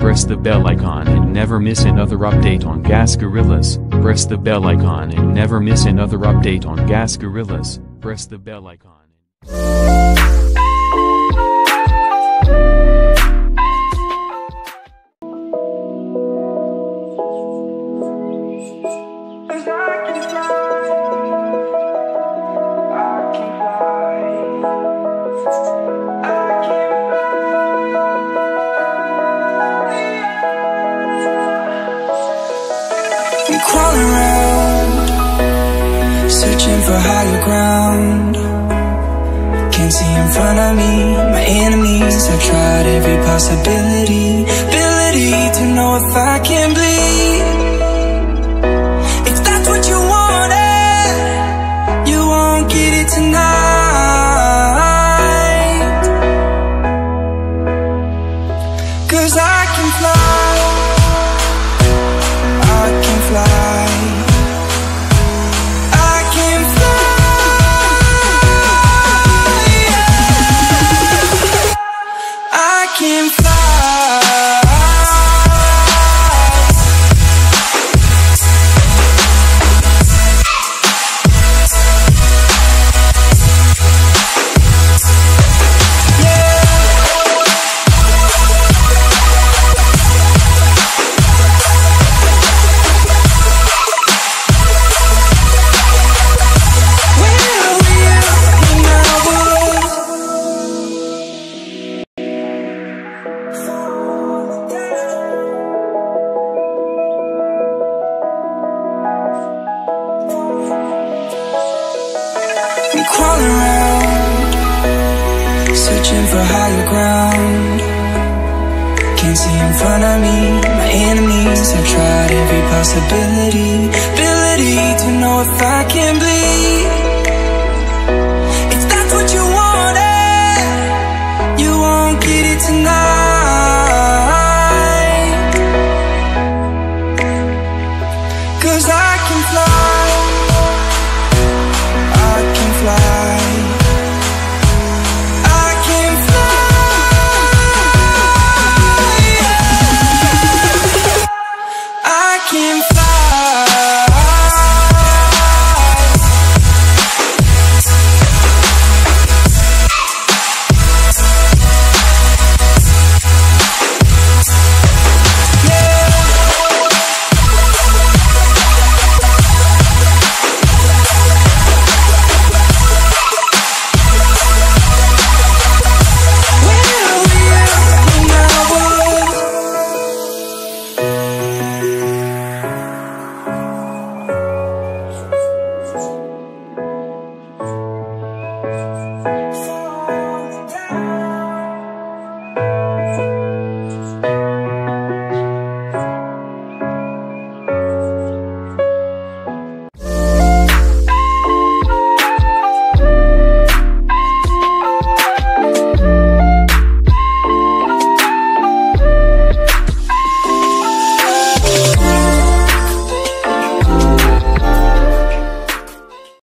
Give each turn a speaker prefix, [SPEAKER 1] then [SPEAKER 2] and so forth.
[SPEAKER 1] Press the bell icon and never miss another update on Gas Gorillas. Press the bell icon and never miss another update on Gas Gorillas. Press the bell icon.
[SPEAKER 2] Crawling around, searching for higher ground. Can't see in front of me, my enemies. I've tried every possibility, ability to know if I can bleed. If that's what you wanted, you won't get it tonight. 'Cause I can fly, I can fly, I can fly, yeah. I can fly. I'm crawling around, searching for higher ground. Can't see in front of me, my enemies. I've tried every possibility, ability to know if I can bleed. If that's what you wanted, you won't get it tonight. 'Cause I can fly, I can fly, I can fly, yeah. I can fly.